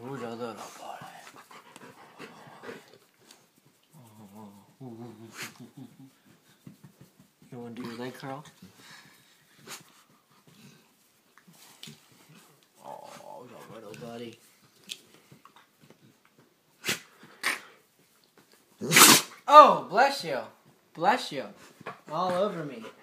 不着的老婆嘞。You want to do your leg curl? Oh, little buddy. Oh, bless you. Bless you. All over me.